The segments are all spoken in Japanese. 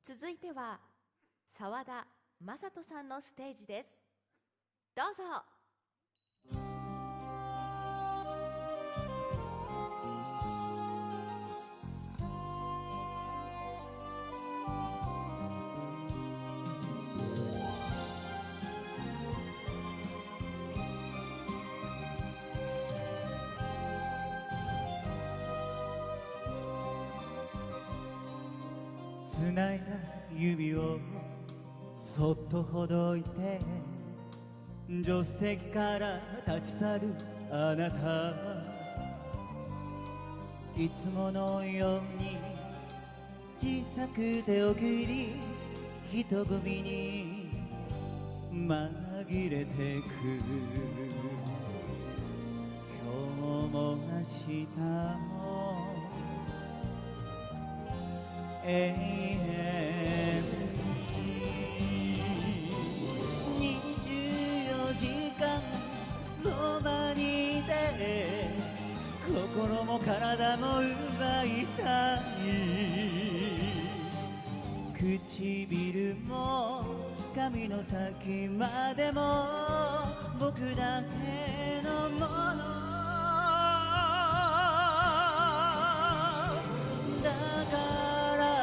続いては澤田雅人さんのステージです。どうぞ。 つないだ指をそっとほどいて助手席から立ち去るあなた、いつものように小さく手を振り人混みに紛れてく。今日も明日も永遠に24時間そばにいて心も体も奪いたい。唇も髪の先までも僕だけのものだから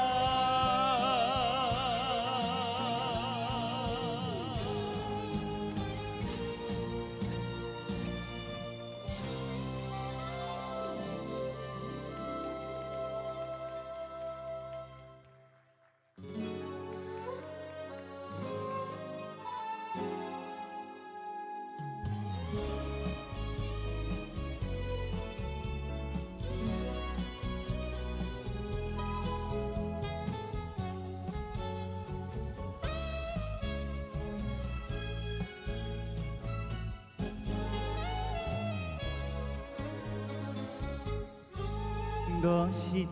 どうして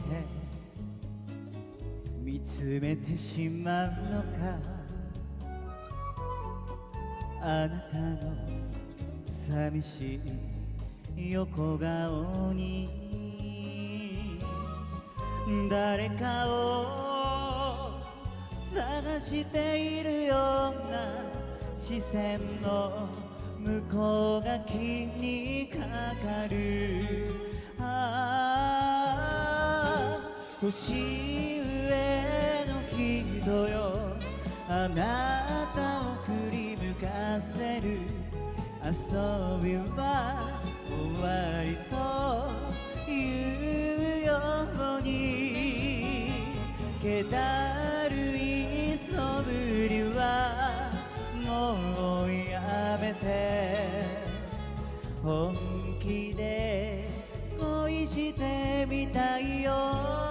見つめてしまうのか、あなたの寂しい横顔に誰かを探しているような視線の向こうが気にかかる。年上の人よ、あなたを振り向かせる遊びは終わりというように、気だるい素振りはもうやめて本気で恋してみたいよ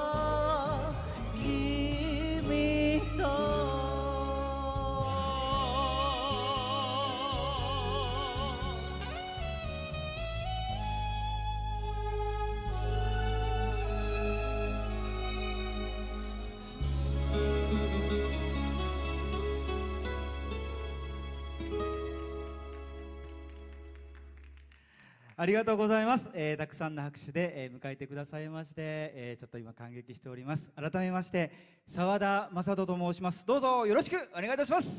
君と。ありがとうございます。たくさんの拍手で、迎えてくださいまして、ちょっと今感激しております。改めまして澤田雅人と申します。どうぞよろしくお願いいたします。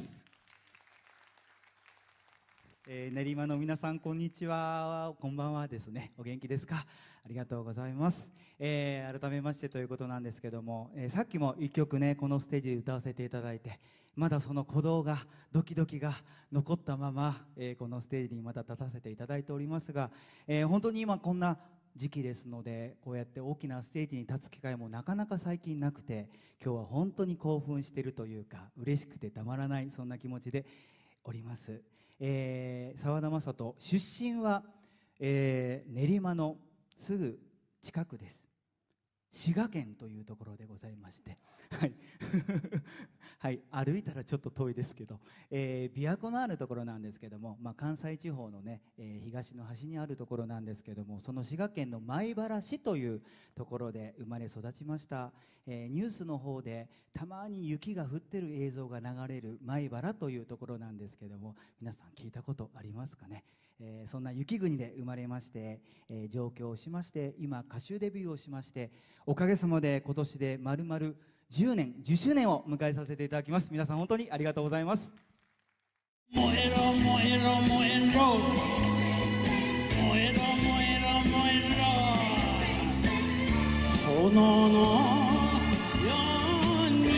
練馬の皆さんこんにちは、こんばんはですね。お元気ですか。ありがとうございます。改めましてということなんですけども、さっきも一曲ねこのステージで歌わせていただいて、まだその鼓動がドキドキが残ったまま、このステージにまた立たせていただいておりますが、本当に今こんな時期ですので、こうやって大きなステージに立つ機会もなかなか最近なくて、今日は本当に興奮しているというか嬉しくてたまらない、そんな気持ちでおります。澤田雅人、出身は、練馬のすぐ近くです。滋賀県というところでございまして、はい、はい、歩いたらちょっと遠いですけど、琵琶湖のあるところなんですけども、関西地方のね、東の端にあるところなんですけども、その滋賀県の米原市というところで生まれ育ちました。ニュースの方でたまに雪が降ってる映像が流れる米原というところなんですけども、皆さん聞いたことありますかね。そんな雪国で生まれまして、上京をしまして、今歌手デビューをしまして、おかげさまで今年で丸々 10年10周年を迎えさせていただきます。皆さん本当にありがとうございます。 燃えろ燃えろ燃えろ燃えろ燃えろ燃えろ炎のように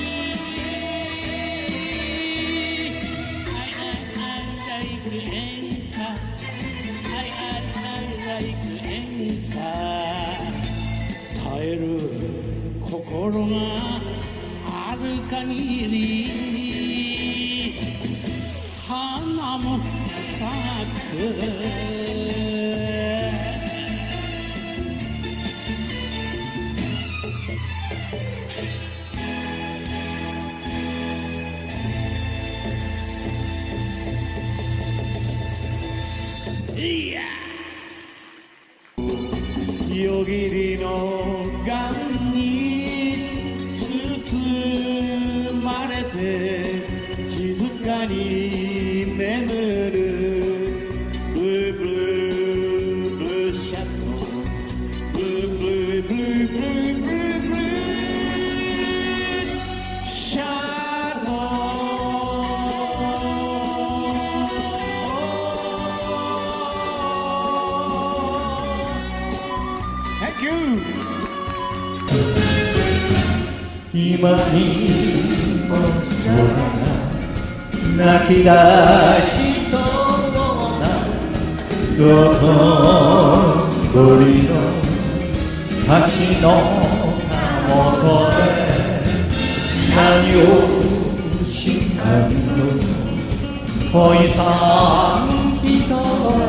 I like 演歌 I like 演歌耐える心がある限り花も咲くいや夜霧のガンに包まれて静かに眠るブルーブルーブルーシャドウブルーブルーブルーブルーブルーブルーシャドウ Thank you 今にも空が泣き出しそうな道頓堀の滝のたもとで何をしたの恋さん一人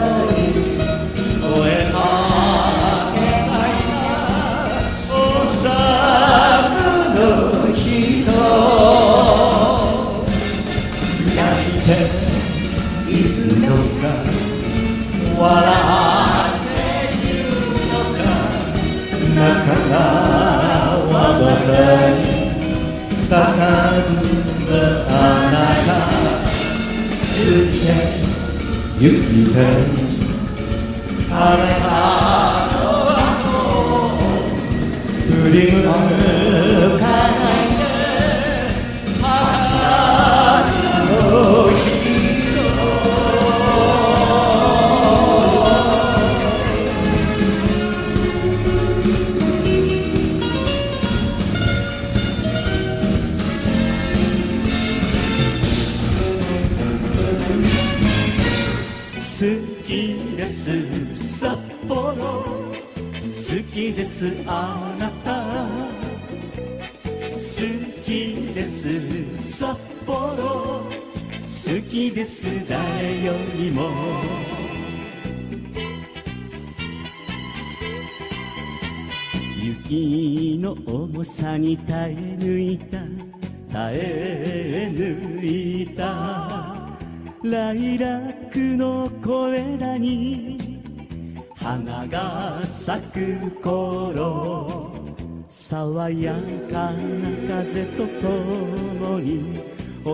声かけないなおさの人泣いているのか笑っているのか仲間はどこに叫ぶあなた過ぎてゆきてあなたの後振り向かないであなたの人好きです札幌好きですあなた好きです札幌好きです誰よりも雪の重さに耐え抜いた耐え抜いたライラックのこれらに花が咲く頃爽やかな風とともに訪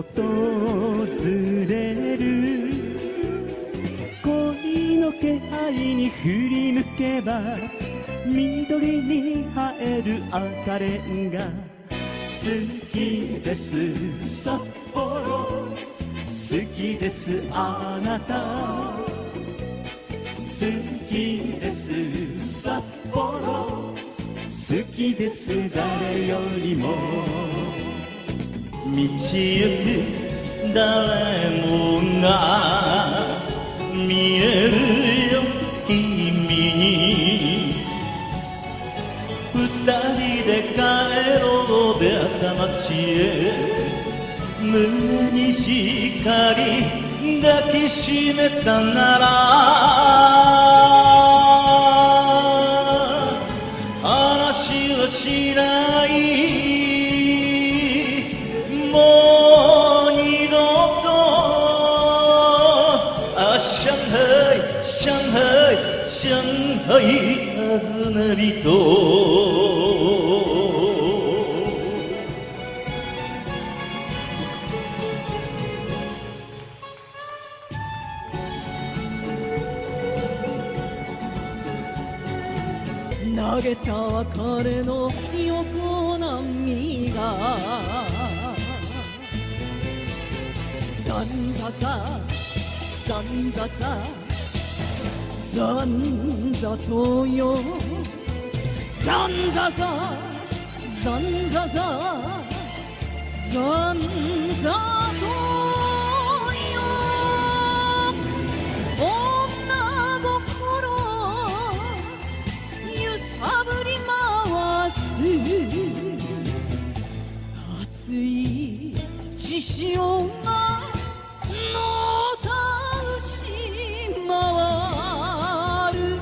れる恋の気配に振り向けば緑に映える赤レンガ好きです札幌好きですあなた好きです札幌好きです誰よりも道行く誰もが見えるよ君に二人で帰ろうで赤町へ胸にしっかり抱きしめたなら話はしないもう二度と上海上海上海訪ね人投げた別れの横波がざんざざざんざざざんざとよざんざざざんざざざんざとよ女心揺さぶり回す熱い血潮がのたうち回る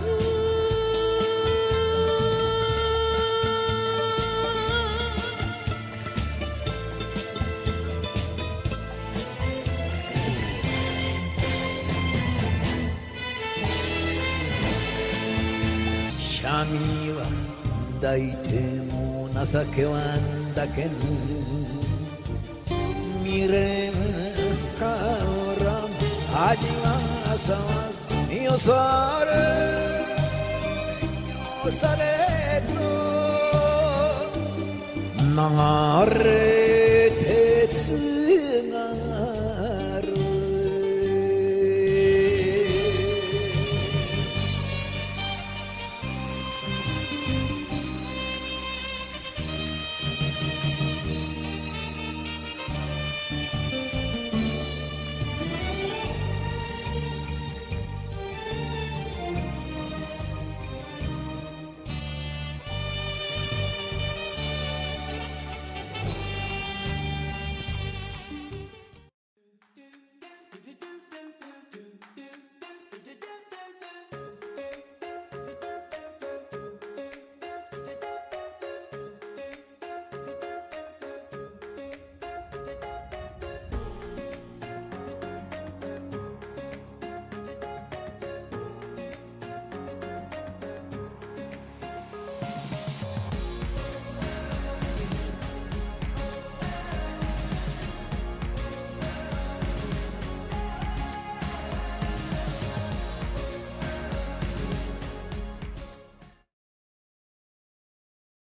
シャミは抱いても情けはんだけぬ未練から味が騒ぐよされと流れ鉄が